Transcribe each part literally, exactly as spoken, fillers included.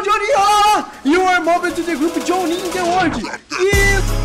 o Johnny, ó! You are moving to the group Johnny in the world. E...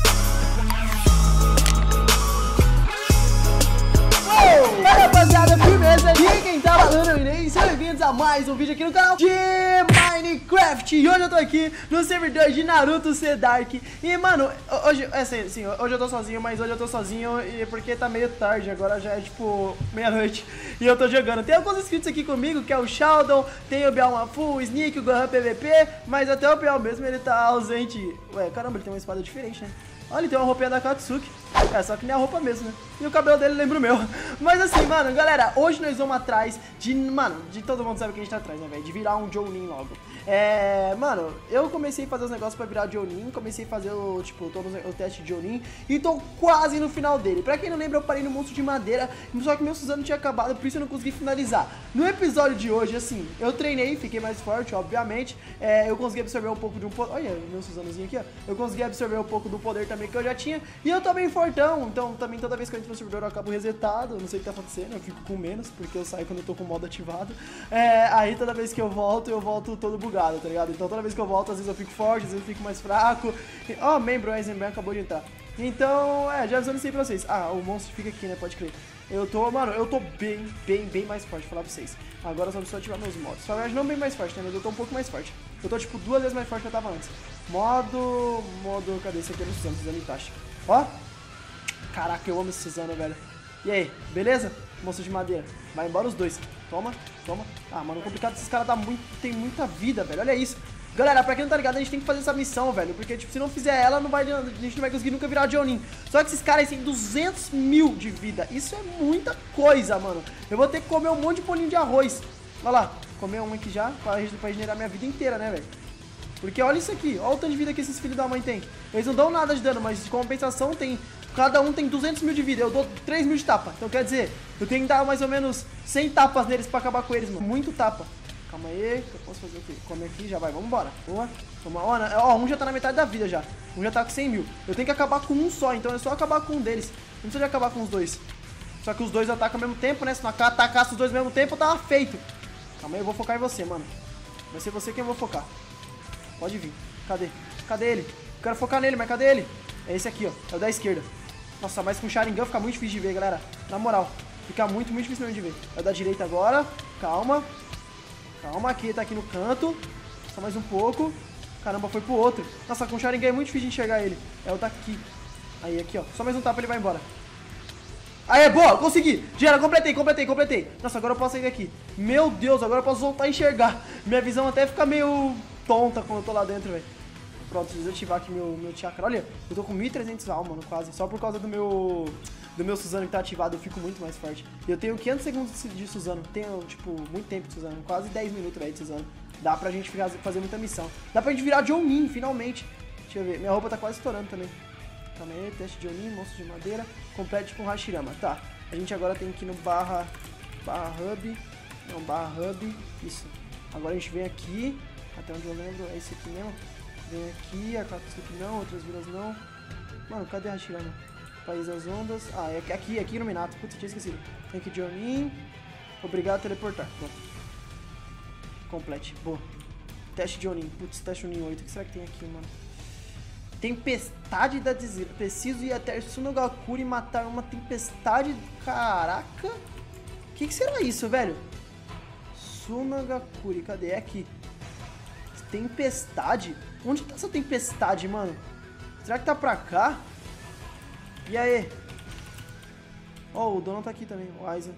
Oh, rapaziada, firmeza, e quem tá falando é o Inês, sejam bem-vindos a mais um vídeo aqui no canal de Minecraft. E hoje eu tô aqui no servidor de Naruto C Dark. E mano, hoje, é assim, assim, hoje eu tô sozinho, mas hoje eu tô sozinho e porque tá meio tarde, agora já é tipo meia-noite e eu tô jogando. Tem alguns inscritos aqui comigo, que é o Sheldon, tem o Bialmafu, o Sneak, o Gohan P V P, mas até o Bial mesmo ele tá ausente. Ué, caramba, ele tem uma espada diferente, né? Olha, ele tem uma roupinha da Katsuki. É, só que nem a roupa mesmo, né? E o cabelo dele lembra o meu. Mas assim, mano, galera, hoje nós vamos atrás de... Mano, de todo mundo sabe o que a gente tá atrás, né, velho? De virar um Jounin logo. É... Mano, eu comecei a fazer os negócios pra virar Jounin. Comecei a fazer o, tipo, todo o teste de Jounin. E tô quase no final dele. Pra quem não lembra, eu parei no monstro de madeira. Só que meu Suzano tinha acabado, por isso eu não consegui finalizar. No episódio de hoje, assim, eu treinei, fiquei mais forte, obviamente. É, eu consegui absorver um pouco de um poder... Olha, meu Suzanozinho aqui, ó. Eu consegui absorver um pouco do poder também que eu já tinha. E eu tô bem fortão, então também toda vez que eu entro no servidor eu acabo resetado, não sei o que tá acontecendo, eu fico com menos, porque eu saio quando eu tô com o modo ativado. É, aí toda vez que eu volto, eu volto todo bugado, tá ligado? Então toda vez que eu volto, às vezes eu fico forte, às vezes eu fico mais fraco. Ó, oh, membro, o Eisenberg acabou de entrar. Então, é, já avisando isso aí pra vocês. Ah, o monstro fica aqui, né, pode crer. Eu tô, mano, eu tô bem, bem, bem mais forte, vou falar pra vocês. Agora eu só preciso ativar meus modos. Na verdade, não bem mais forte, né, mas eu tô um pouco mais forte. Eu tô, tipo, duas vezes mais forte que eu tava antes. Modo, modo, cadê esse aqui? Eu não Suzano, Suzano Itachi. Ó. Caraca, eu amo esse Suzano, velho. E aí, beleza? Monstro de madeira. Vai embora os dois. Toma, toma. Ah, mano, o complicado desses caras dá muito, tem muita vida, velho. Olha isso. Galera, pra quem não tá ligado, a gente tem que fazer essa missão, velho. Porque, tipo, se não fizer ela, não vai, a gente não vai conseguir nunca virar Jounin. Só que esses caras têm duzentos mil de vida. Isso é muita coisa, mano. Eu vou ter que comer um monte de bolinho de arroz. Olha lá, comer um aqui já, pra, pra regenerar minha vida inteira, né, velho? Porque olha isso aqui, olha o tanto de vida que esses filhos da mãe tem. Eles não dão nada de dano, mas de compensação tem... Cada um tem duzentos mil de vida, eu dou três mil de tapa. Então quer dizer, eu tenho que dar mais ou menos cem tapas neles pra acabar com eles, mano. Muito tapa. Calma aí, que eu posso fazer o quê? Come aqui, já vai, vambora. Boa. Ó, um já tá na metade da vida já. Um já tá com cem mil. Eu tenho que acabar com um só, então é só acabar com um deles. Não precisa de acabar com os dois. Só que os dois atacam ao mesmo tempo, né? Se não atacasse os dois ao mesmo tempo, eu tava feito. Calma aí, eu vou focar em você, mano. Vai ser você quem eu vou focar. Pode vir. Cadê? Cadê ele? Eu quero focar nele, mas cadê ele? É esse aqui, ó. É o da esquerda. Nossa, mas com o Sharingan fica muito difícil de ver, galera. Na moral. Fica muito, muito difícil mesmo de ver. É o da direita agora. Calma. Calma, aqui. Tá aqui no canto. Só mais um pouco. Caramba, foi pro outro. Nossa, com o Sharingan é muito difícil de enxergar ele. É o daqui. Aí, aqui, ó. Só mais um tapa ele vai embora. Aí, boa. Consegui. Gera, completei, completei, completei. Nossa, agora eu posso sair daqui. Meu Deus, agora eu posso voltar a enxergar. Minha visão até fica meio... tonta quando eu tô lá dentro, velho. Pronto, preciso ativar aqui meu, meu chakra. Olha, eu tô com mil e trezentos alma, mano, quase. Só por causa do meu do meu Suzano que tá ativado, eu fico muito mais forte. Eu tenho quinhentos segundos de Suzano. Tenho, tipo, muito tempo de Suzano. Quase dez minutos, velho, de Suzano. Dá pra gente fazer muita missão. Dá pra gente virar Jounin, finalmente. Deixa eu ver. Minha roupa tá quase estourando também. Calma aí, teste de Jounin, monstro de madeira. Complete com Hashirama. Tá. A gente agora tem que ir no barra... Barra Hub. Não, barra Hub. Isso. Agora a gente vem aqui... Até onde eu lembro, é esse aqui mesmo. Vem aqui, a Katsuki não, outras vilas não. Mano, cadê a Hashirama? País das Ondas. Ah, é aqui, aqui no Minato. Putz, tinha esquecido. Tem que Jounin. Obrigado a teleportar. Pronto. Complete. Boa. Teste de Jounin. Putz, teste Jounin oito. O que será que tem aqui, mano? Tempestade da Desira. Preciso ir até Sunogakure e matar uma tempestade. Caraca. O que, que será isso, velho? Sunogakure. Cadê? É aqui. Tempestade? Onde tá essa tempestade, mano? Será que tá pra cá? E aí? Ó, oh, o dono tá aqui também, o Aizen.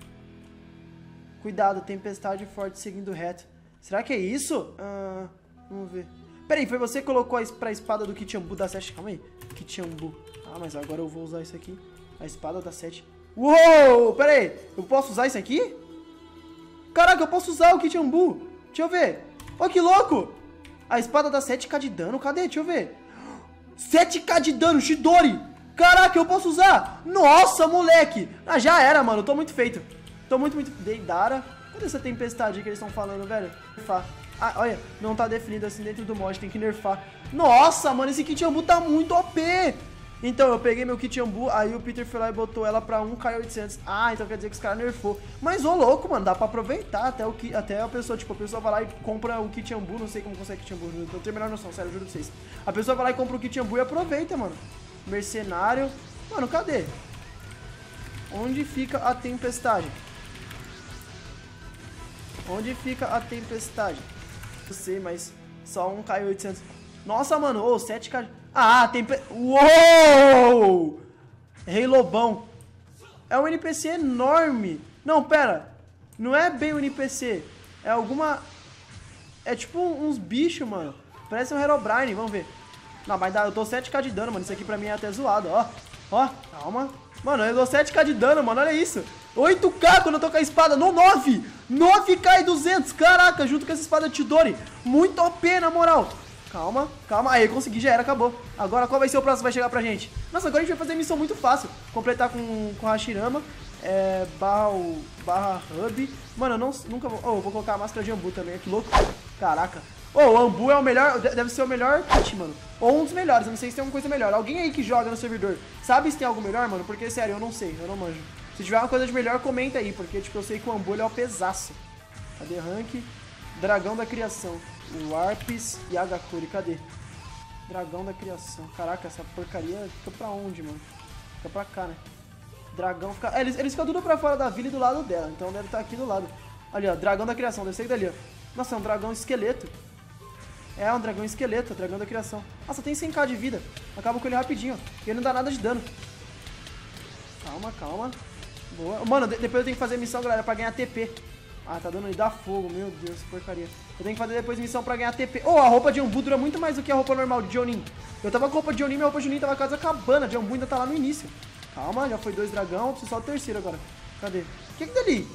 Cuidado, tempestade forte seguindo reto. Será que é isso? Ah, vamos ver. Peraí, foi você que colocou pra espada do Kichambu da sete? Calma aí. Kichambu. Ah, mas agora eu vou usar isso aqui. A espada da sete. Uou! Peraí, eu posso usar isso aqui? Caraca, eu posso usar o Kichambu. Deixa eu ver. Ó, que louco! A espada dá sete k de dano. Cadê? Deixa eu ver. sete k de dano, Chidori! Caraca, eu posso usar! Nossa, moleque! Ah, já era, mano. Eu tô muito feito. Tô muito, muito... Deidara. Cadê essa tempestade que eles estão falando, velho? Nerfar. Ah, olha. Não tá definido assim dentro do mod. Tem que nerfar. Nossa, mano. Esse Kichambu tá muito O P! Então, eu peguei meu kit Ambu, aí o Peter foi lá e botou ela pra um K oitocentos. Ah, então quer dizer que os caras nerfou. Mas, ô louco, mano, dá pra aproveitar até, o ki, até a pessoa, tipo, a pessoa vai lá e compra o kit Ambu, não sei como consegue kit Ambu, não tenho a menor noção, sério, eu juro pra vocês. A pessoa vai lá e compra o kit Ambu e aproveita, mano. Mercenário. Mano, cadê? Onde fica a tempestade? Onde fica a tempestade? Eu sei, mas só um K oitocentos. Nossa, mano, ô, oh, sete K... Ah, tem... Uou! Rei Lobão. É um N P C enorme. Não, pera. Não é bem um N P C. É alguma... É tipo uns bichos, mano. Parece um Herobrine, vamos ver. Não, mas dá, eu tô sete K de dano, mano. Isso aqui pra mim é até zoado, ó. Ó, calma. Mano, eu dou sete K de dano, mano. Olha isso. oito K quando eu tô com a espada. No nove. nove K e duzentos. Caraca, junto com essa espada Chidori. Muito O P, na moral. Calma, calma. Aí, consegui, já era, acabou. Agora, qual vai ser o próximo que vai chegar pra gente? Nossa, agora a gente vai fazer missão muito fácil. Completar com, com Hashirama. É, barra, barra Hub. Mano, eu não, nunca vou... Oh, eu vou colocar a máscara de Ambu também, que louco. Caraca. Oh, o Ambu é o melhor... Deve ser o melhor kit, mano. Ou um dos melhores, eu não sei se tem alguma coisa melhor. Alguém aí que joga no servidor sabe se tem algo melhor, mano? Porque, sério, eu não sei, eu não manjo. Se tiver uma coisa de melhor, comenta aí. Porque, tipo, eu sei que o Ambu ele é o pesaço. Cadê rank? Dragão da criação. Warps e Agakuri, cadê? Dragão da criação. Caraca, essa porcaria fica pra onde, mano? Fica pra cá, né? Dragão fica... É, eles, eles ficam tudo pra fora da vila e do lado dela. Então deve estar aqui do lado. Ali, ó, dragão da criação, deve ser dali, ó. Nossa, é um dragão esqueleto. É, um dragão esqueleto, dragão da criação. Nossa, tem cem K de vida. Acaba com ele rapidinho, ó. E ele não dá nada de dano. Calma, calma. Boa. Mano, de depois eu tenho que fazer missão, galera, pra ganhar T P. Ah, tá dando ele dá fogo, meu Deus, que porcaria. Eu tenho que fazer depois missão pra ganhar T P. Oh, a roupa de Ambu dura muito mais do que a roupa normal de Jonin. Eu tava com a roupa de Jonin, minha roupa de Jonin tava quase acabando. A de Ambu ainda tá lá no início. Calma, já foi dois dragão, preciso só o terceiro agora. Cadê? O que que tá ali?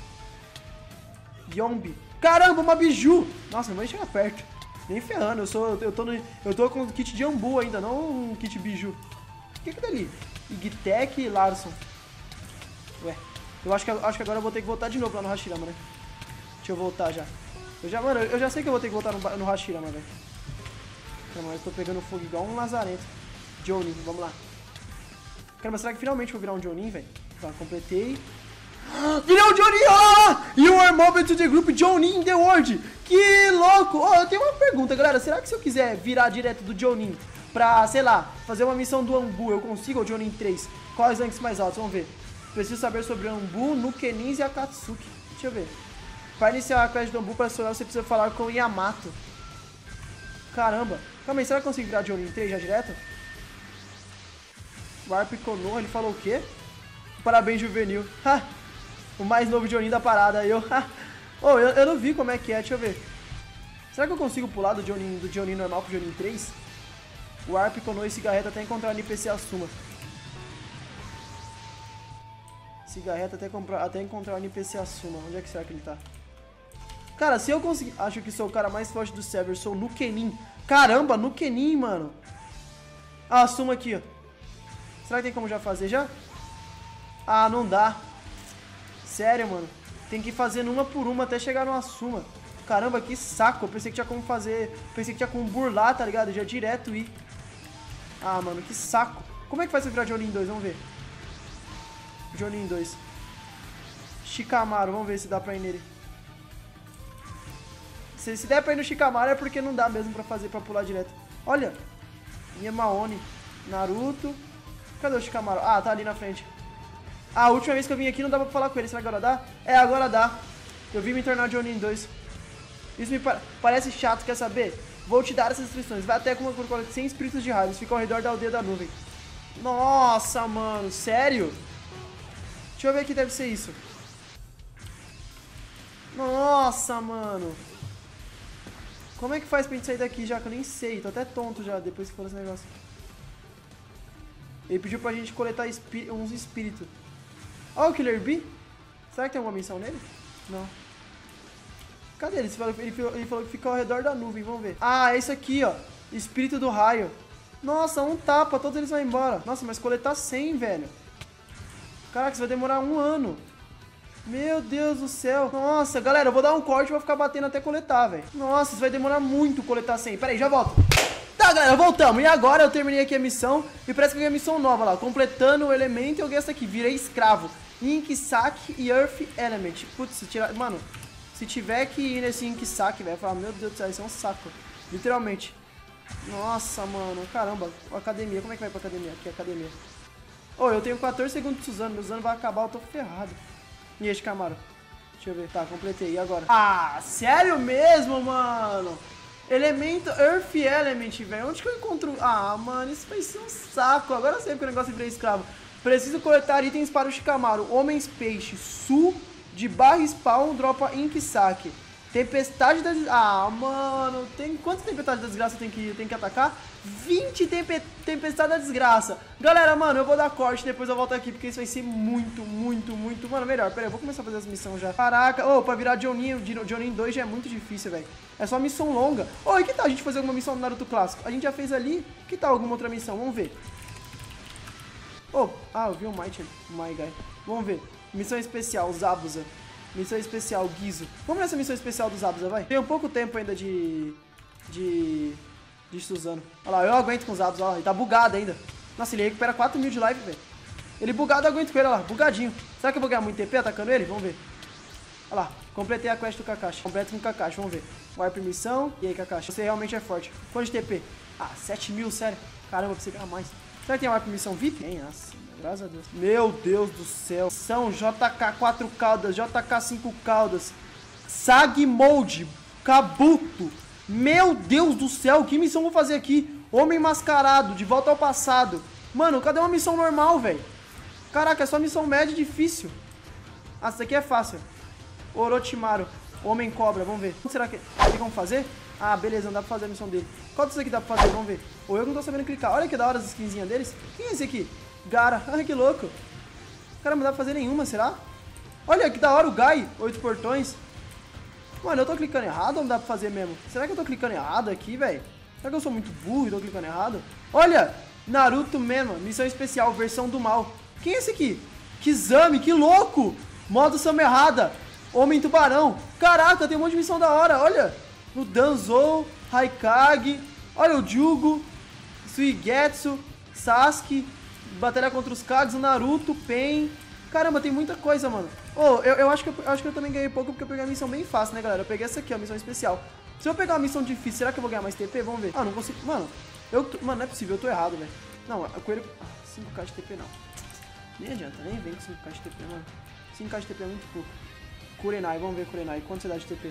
Yombi. Caramba, uma biju. Nossa, não vai chegar perto. Nem ferrando, eu sou. Eu tô, no, eu tô com o kit de Ambu ainda, não um kit biju. O que que tá ali? Igtech e Larson. Ué. Eu acho que, acho que agora eu vou ter que voltar de novo lá no Hashirama, né? Deixa eu voltar já. Eu já, mano, eu já sei que eu vou ter que voltar no, no Hashirama, velho. Caramba, eu tô pegando fogo igual um lazarento. Jonin, vamos lá. Caramba, será que finalmente eu vou virar um Jonin, velho? Tá, completei. Virei um Jonin! Ah! You are moved to the group Jonin in the world! Que louco! Oh, eu tenho uma pergunta, galera. Será que se eu quiser virar direto do Jonin pra, sei lá, fazer uma missão do Ambu, eu consigo o Jonin três? Quais ranks mais altos? Vamos ver. Preciso saber sobre o Ambu, Nukenin e Akatsuki. Deixa eu ver. Para iniciar a quest do Ambu, para solar, você precisa falar com o Yamato. Caramba. Calma aí, será que eu consigo virar Jonin três já direto? Warp Konoha, ele falou o quê? Parabéns, juvenil. Ha! O mais novo Jonin da parada. Eu, oh, eu, eu não vi como é que é, deixa eu ver. Será que eu consigo pular do Jonin, do Jonin normal pro Jonin três? Warp Konoha e cigarreta até encontrar o N P C Asuma. Cigarreta até, comprar, até encontrar o N P C Asuma. Onde é que será que ele tá? Cara, se eu conseguir... Acho que sou o cara mais forte do server. Sou o Nukenin. Caramba, Nukenin, mano. Ah, Asuma aqui, ó. Será que tem como já fazer já? Ah, não dá. Sério, mano. Tem que ir fazendo uma por uma até chegar no Asuma. Caramba, que saco. Eu pensei que tinha como fazer... Pensei que tinha como burlar, tá ligado? Já direto ir. Ah, mano, que saco. Como é que faz pra virar Jonin dois? Vamos ver. Jonin dois. Shikamaru, vamos ver se dá pra ir nele. Se, se der pra ir no Shikamaru é porque não dá mesmo pra fazer, pra pular direto. Olha. Yamaone. Naruto. Cadê o Shikamaru? Ah, tá ali na frente. Ah, a última vez que eu vim aqui não dava pra falar com ele. Será que agora dá? É, agora dá. Eu vim me tornar Jonin dois. Isso me pa parece chato, quer saber? Vou te dar essas instruções. Vai até com uma coisa sem espíritos de raios. Fica ao redor da aldeia da nuvem. Nossa, mano. Sério? Deixa eu ver aqui, deve ser isso. Nossa, mano. Como é que faz pra gente sair daqui já? Que eu nem sei. Tô até tonto já depois que for esse negócio. Ele pediu pra gente coletar espí uns espíritos. Ó, o Killer Bee. Será que tem alguma missão nele? Não. Cadê ele? Ele falou, ele falou que fica ao redor da nuvem. Vamos ver. Ah, é isso aqui, ó. Espírito do raio. Nossa, um tapa. Todos eles vão embora. Nossa, mas coletar cem, velho. Caraca, isso vai demorar um ano. Meu Deus do céu. Nossa, galera, eu vou dar um corte e vou ficar batendo até coletar, velho. Nossa, isso vai demorar muito coletar cem. Pera aí, já volto. Tá, galera. galera, voltamos. E agora eu terminei aqui a missão. E parece que eu ganhei a missão nova lá. Completando o elemento, eu ganhei essa aqui. Virei escravo. Ink Sack e Earth Element. Putz, se tirar... Mano, se tiver que ir nesse Ink Sack, velho, falar, meu Deus do céu, isso é um saco. Literalmente. Nossa, mano. Caramba. Academia. Como é que vai pra academia? Aqui, academia. Ô, oh, eu tenho quatorze segundos de Suzano. Meu Suzano vai acabar, eu tô ferrado. E esse Camaro? Deixa eu ver. Tá, completei. E agora? Ah, sério mesmo, mano? Elemento Earth Element, velho. Onde que eu encontro... Ah, mano, isso vai ser um saco. Agora eu sei porque o negócio é virar escravo. Preciso coletar itens para o Shikamaru. Homens Peixe. Sul de barra spawn. Dropa Ink Sack. Tempestade das... Ah, mano. Tem... Quantas tempestades da desgraça tem que, tem que atacar? vinte tempe... Tempestade da desgraça. Galera, mano, eu vou dar corte. Depois eu volto aqui. Porque isso vai ser muito, muito, muito... Mano, melhor. Pera aí, eu vou começar a fazer as missões já. Caraca. Ô, oh, pra virar Jonin, Jonin dois já é muito difícil, velho. É só missão longa. Ô, oh, e que tal a gente fazer alguma missão no Naruto clássico? A gente já fez ali. Que tal alguma outra missão? Vamos ver. Oh, ah, eu vi o Might, My Guy. Vamos ver. Missão especial, Zabuza. Missão especial, Gizo. Vamos nessa missão especial do Zabuza, vai. Tem um pouco tempo ainda de... De... De Suzano. Olha lá, eu aguento com o Zabuza, ó. Ele tá bugado ainda. Nossa, ele recupera quatro mil de life, velho. Ele bugado, eu aguento com ele, olha lá. Bugadinho. Será que eu vou ganhar muito T P atacando ele? Vamos ver. Olha lá. Completei a quest do Kakashi. Completo com o Kakashi, vamos ver. Warp missão. E aí, Kakashi? Você realmente é forte. Quanto de T P? Ah, sete mil, sério. Caramba, pra você ganhar mais. Será que tem Warp missão V I P? Tem, nossa. Graças a Deus. Meu Deus do céu. São J K quatro caudas, J K cinco caudas, Sag Mode, Kabuto. Meu Deus do céu, que missão vou fazer aqui? Homem Mascarado, de volta ao passado. Mano, cadê uma missão normal, velho? Caraca, é só missão média e difícil. Ah, essa aqui é fácil. Orochimaru, Homem Cobra, vamos ver. O que será que tem como fazer? Ah, beleza, não dá pra fazer a missão dele. Qual disso aqui dá pra fazer? Vamos ver. Ou eu não tô sabendo clicar. Olha que da hora as skinzinhas deles. Quem é esse aqui? Gara. Ai, que louco. Cara, não dá pra fazer nenhuma, será? Olha que da hora o Gai. Oito portões. Mano, eu tô clicando errado ou não dá pra fazer mesmo? Será que eu tô clicando errado aqui, velho? Será que eu sou muito burro e tô clicando errado? Olha! Naruto mesmo. Missão especial, versão do mal. Quem é esse aqui? Kizami, que louco! Modo Sama Errada. Homem Tubarão. Caraca, tem um monte de missão da hora. Olha. No Danzou, Haikage. Olha o Jugo. Suigetsu. Sasuke. Batalha contra os Kages, o Naruto, Pen. Caramba, tem muita coisa, mano. Oh, eu, eu, acho que eu, eu acho que eu também ganhei pouco porque eu peguei a missão bem fácil, né, galera? Eu peguei essa aqui, a missão especial. Se eu pegar uma missão difícil, será que eu vou ganhar mais T P? Vamos ver. Ah, não consigo. Mano, eu, mano, não é possível, eu tô errado, velho. Não, a coelho... Ah, cinco K de T P não. Nem adianta, nem vem com cinco K de T P, mano. cinco K de T P é muito pouco. Kurenai, vamos ver Kurenai. Quanto você dá de T P?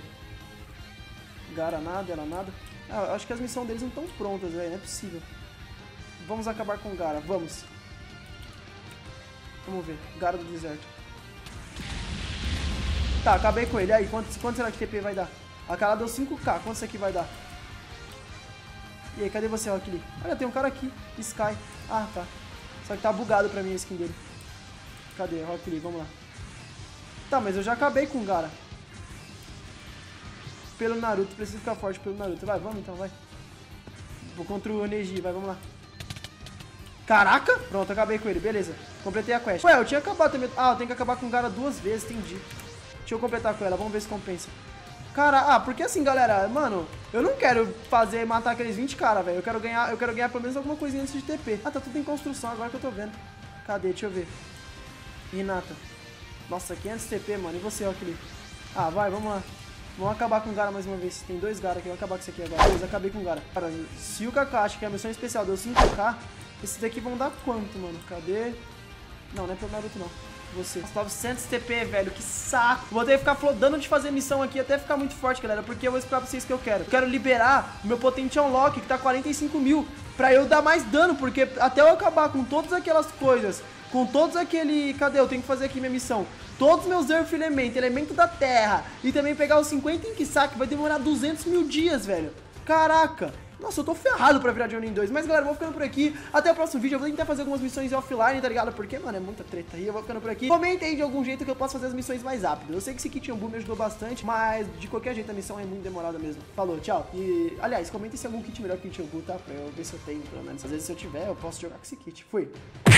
Gara nada, ela nada. Ah, eu acho que as missões deles não estão prontas, velho. Não é possível. Vamos acabar com o Gara, vamos. Vamos ver, Gara do deserto. Tá, acabei com ele. Aí, quanto, quanto será que T P vai dar? Aquela deu cinco K, quanto isso aqui vai dar? E aí, cadê você, Rock Lee? Olha, tem um cara aqui, Sky. Ah, tá. Só que tá bugado pra mim a skin dele. Cadê, Rock Lee? Vamos lá. Tá, mas eu já acabei com o Gara. Pelo Naruto, preciso ficar forte pelo Naruto. Vai, vamos então, vai. Vou contra o Neji, vai, vamos lá. Caraca! Pronto, acabei com ele, beleza. Completei a quest. Ué, eu tinha acabado também. Ah, eu tenho que acabar com o Gara duas vezes, entendi. Deixa eu completar com ela, vamos ver se compensa. Cara, ah, porque assim, galera, mano, eu não quero fazer, matar aqueles vinte caras, velho. Eu quero ganhar, eu quero ganhar pelo menos alguma coisinha antes de T P. Ah, tá tudo em construção, agora que eu tô vendo. Cadê? Deixa eu ver. Hinata. Nossa, quinhentos T P, mano. E você, Rock Lee? Ah, vai, vamos lá. Vamos acabar com o Gara mais uma vez. Tem dois Gara aqui, vamos acabar com isso aqui agora. Beleza, acabei com o Gara. Cara, se o Kakashi, que é a missão especial, deu cinco K, esses daqui vão dar quanto, mano? Cadê? Não, não é pelo Naruto, não. Você. novecentos T P, velho. Que saco. Vou ter que ficar flodando de fazer missão aqui até ficar muito forte, galera. Porque eu vou explicar pra vocês o que eu quero. Eu quero liberar o meu Potential Unlock, que tá quarenta e cinco mil. Pra eu dar mais dano. Porque até eu acabar com todas aquelas coisas, com todos aquele... Cadê? Eu tenho que fazer aqui minha missão. Todos meus Earth Element, elemento da terra. E também pegar os cinquenta Ink Sack. Vai demorar duzentos mil dias, velho. Caraca. Nossa, eu tô ferrado pra virar Jonin dois. Mas, galera, eu vou ficando por aqui. Até o próximo vídeo. Eu vou tentar fazer algumas missões offline, tá ligado? Porque, mano, é muita treta aí. Eu vou ficando por aqui. Comenta aí de algum jeito que eu possa fazer as missões mais rápido. Eu sei que esse Kit Ambu me ajudou bastante, mas de qualquer jeito a missão é muito demorada mesmo. Falou, tchau. E, aliás, comenta se algum kit melhor que o Kit Ambu, tá? Pra eu ver se eu tenho, pelo menos. Às vezes, se eu tiver, eu posso jogar com esse kit. Fui.